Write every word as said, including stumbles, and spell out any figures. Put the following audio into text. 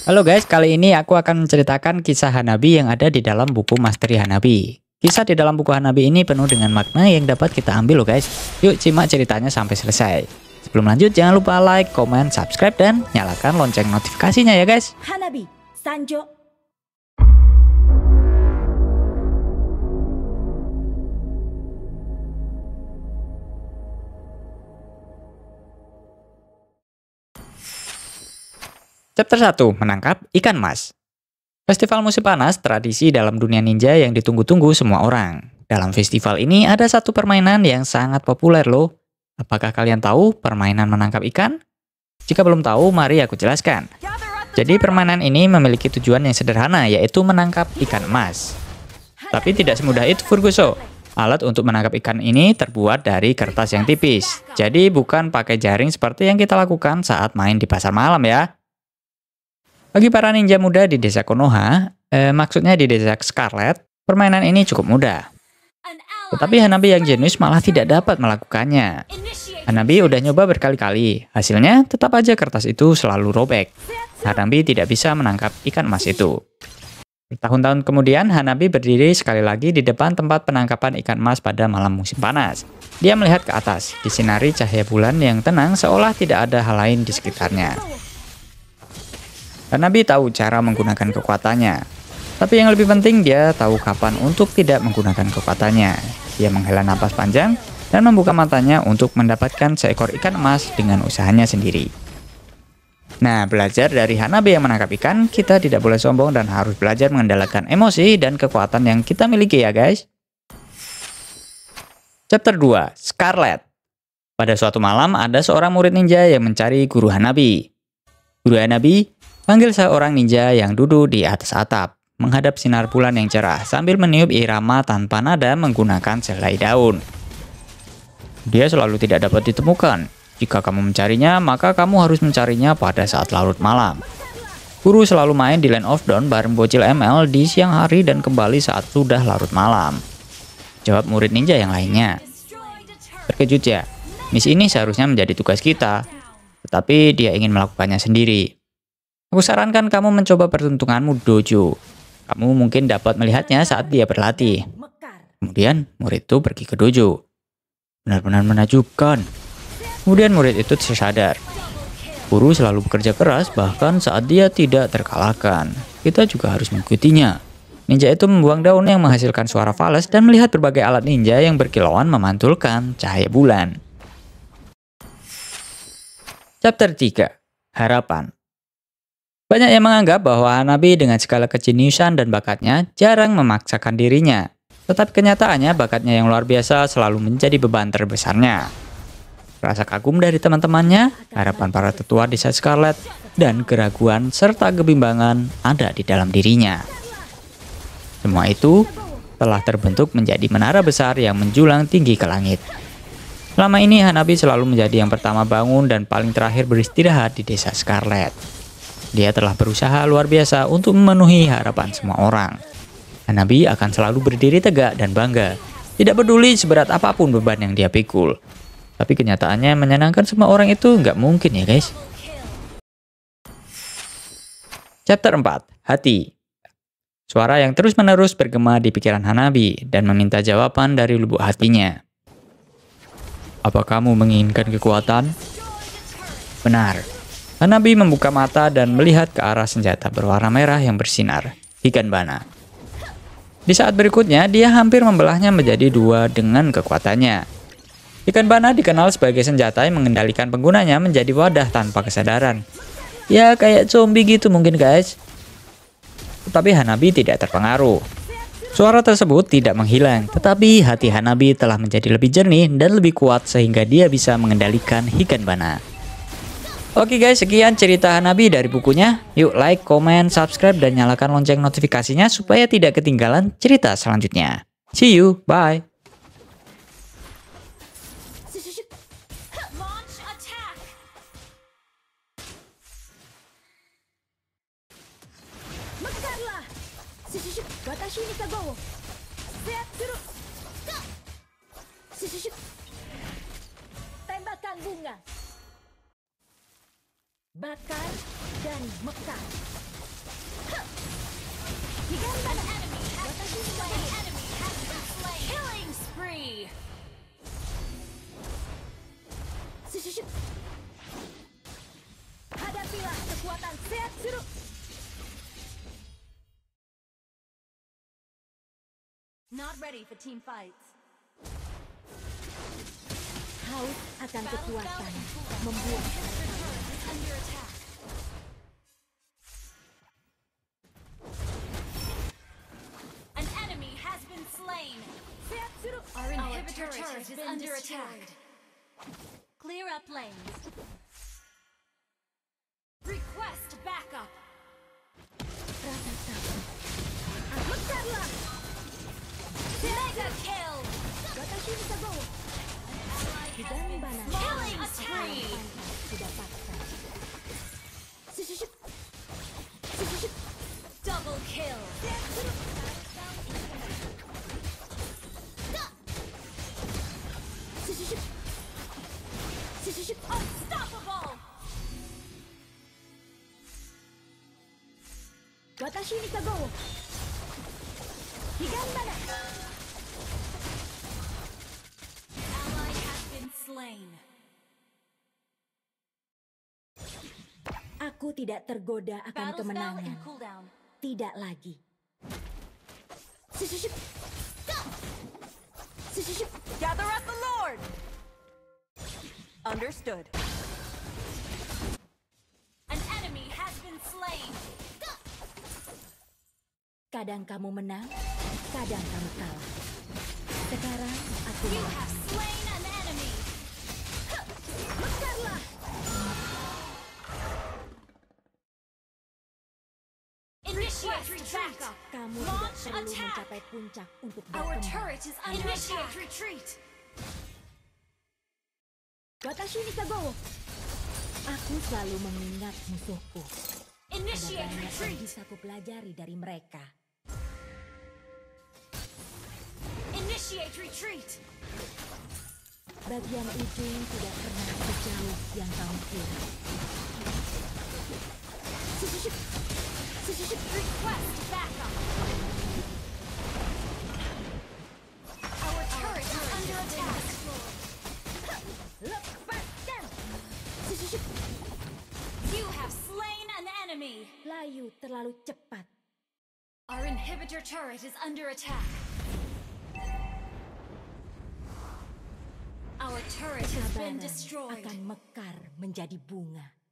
Halo guys, kali ini aku akan menceritakan kisah Hanabi yang ada di dalam buku Mastery Hanabi. Kisah di dalam buku Hanabi ini penuh dengan makna yang dapat kita ambil loh guys. Yuk simak ceritanya sampai selesai. Sebelum lanjut jangan lupa like, komen, subscribe, dan nyalakan lonceng notifikasinya ya guys. Hanabi, Sanjo. Chapter satu. Menangkap ikan mas. Festival musim panas tradisi dalam dunia ninja yang ditunggu-tunggu semua orang. Dalam festival ini ada satu permainan yang sangat populer loh. Apakah kalian tahu permainan menangkap ikan? Jika belum tahu, mari aku jelaskan. Jadi permainan ini memiliki tujuan yang sederhana, yaitu menangkap ikan emas. Tapi tidak semudah itu Furguso. Alat untuk menangkap ikan ini terbuat dari kertas yang tipis. Jadi bukan pakai jaring seperti yang kita lakukan saat main di pasar malam ya. Bagi para ninja muda di desa Konoha, eh, maksudnya di desa Scarlet, permainan ini cukup mudah. Tetapi Hanabi yang jenius malah tidak dapat melakukannya. Hanabi udah nyoba berkali-kali, hasilnya tetap aja kertas itu selalu robek. Hanabi tidak bisa menangkap ikan emas itu. Bertahun-tahun kemudian, Hanabi berdiri sekali lagi di depan tempat penangkapan ikan emas pada malam musim panas. Dia melihat ke atas, disinari cahaya bulan yang tenang seolah tidak ada hal lain di sekitarnya. Hanabi tahu cara menggunakan kekuatannya. Tapi yang lebih penting dia tahu kapan untuk tidak menggunakan kekuatannya. Dia menghela napas panjang dan membuka matanya untuk mendapatkan seekor ikan emas dengan usahanya sendiri. Nah, belajar dari Hanabi yang menangkap ikan, kita tidak boleh sombong dan harus belajar mengendalikan emosi dan kekuatan yang kita miliki ya guys. Chapter dua. Scarlet. Pada suatu malam ada seorang murid ninja yang mencari guru Hanabi. Guru Hanabi panggil seorang ninja yang duduk di atas atap, menghadap sinar bulan yang cerah sambil meniup irama tanpa nada menggunakan selai daun. Dia selalu tidak dapat ditemukan. Jika kamu mencarinya, maka kamu harus mencarinya pada saat larut malam. Guru selalu main di Land of Dawn bareng bocil M L di siang hari dan kembali saat sudah larut malam. Jawab murid ninja yang lainnya. Terkejut ya, misi ini seharusnya menjadi tugas kita, tetapi dia ingin melakukannya sendiri. Aku sarankan kamu mencoba peruntunganmu dojo. Kamu mungkin dapat melihatnya saat dia berlatih. Kemudian murid itu pergi ke dojo. Benar-benar menakjubkan. Kemudian murid itu tersadar. Guru selalu bekerja keras bahkan saat dia tidak terkalahkan. Kita juga harus mengikutinya. Ninja itu membuang daun yang menghasilkan suara fals dan melihat berbagai alat ninja yang berkilauan memantulkan cahaya bulan. Chapter tiga. Harapan. Banyak yang menganggap bahwa Hanabi dengan segala kejeniusan dan bakatnya jarang memaksakan dirinya. Tetapi kenyataannya bakatnya yang luar biasa selalu menjadi beban terbesarnya. Rasa kagum dari teman-temannya, harapan para tetua desa Scarlet, dan keraguan serta kebimbangan ada di dalam dirinya. Semua itu telah terbentuk menjadi menara besar yang menjulang tinggi ke langit. Selama ini Hanabi selalu menjadi yang pertama bangun dan paling terakhir beristirahat di desa Scarlet. Dia telah berusaha luar biasa untuk memenuhi harapan semua orang. Hanabi akan selalu berdiri tegak dan bangga. Tidak peduli seberat apapun beban yang dia pikul. Tapi kenyataannya menyenangkan semua orang itu nggak mungkin ya guys. Chapter empat. Hati. Suara yang terus-menerus bergema di pikiran Hanabi dan meminta jawaban dari lubuk hatinya. Apa kamu menginginkan kekuatan? Benar. Hanabi membuka mata dan melihat ke arah senjata berwarna merah yang bersinar, Higanbana. Di saat berikutnya, dia hampir membelahnya menjadi dua dengan kekuatannya. Higanbana dikenal sebagai senjata yang mengendalikan penggunanya menjadi wadah tanpa kesadaran. Ya, kayak zombie gitu mungkin guys. Tetapi Hanabi tidak terpengaruh. Suara tersebut tidak menghilang, tetapi hati Hanabi telah menjadi lebih jernih dan lebih kuat sehingga dia bisa mengendalikan Higanbana. Oke guys, sekian cerita Hanabi dari bukunya. Yuk like, komen, subscribe, dan nyalakan lonceng notifikasinya supaya tidak ketinggalan cerita selanjutnya. See you, bye. Tembakan bunga. Bakar dan mekar. Not ready for team fights. Haus akan kekuatan membuat Under attack. An enemy has been slain. Our inhibitor turret is under attack. Clear up lanes. Request backup. Mekarlah! Mega kill. Watashi Misago! Hidan Bana Killing spree. didapatkan. Sisisip! Sisisip! Double kill. Sisisip! Sisisip! Unstoppable. Watashi Misago! Hidan Bana! Ally has been slain. Aku tidak tergoda akan Battle spell in kemenangan. cooldown. Tidak lagi. Sisisip! Sisisip! Gather up the Lord. Understood. An enemy has been slain. Kadang kamu menang, kadang kamu kalah. Sekarang aku You menang. have slain an enemy. Mekarlah! Initiate backup. Kamu Launch tidak perlu attack. mencapai puncak untuk Our berkembang. turret is under attack. Retreat. Watashi Misago! Aku selalu mengingat musuhku. Ada Initiate banyak yang retreat. bisa ku pelajari dari mereka. Initiate retreat. Bagian ujung tidak pernah sejauh yang kamu kira. Sisisip! Sisisip! Request backup. Our turret is under attack. Lepaskan! Sisisip! You have slain an enemy. Layu terlalu cepat. Our inhibitor turret is under attack. Our turret has been Kesabaran destroyed. akan mekar menjadi bunga.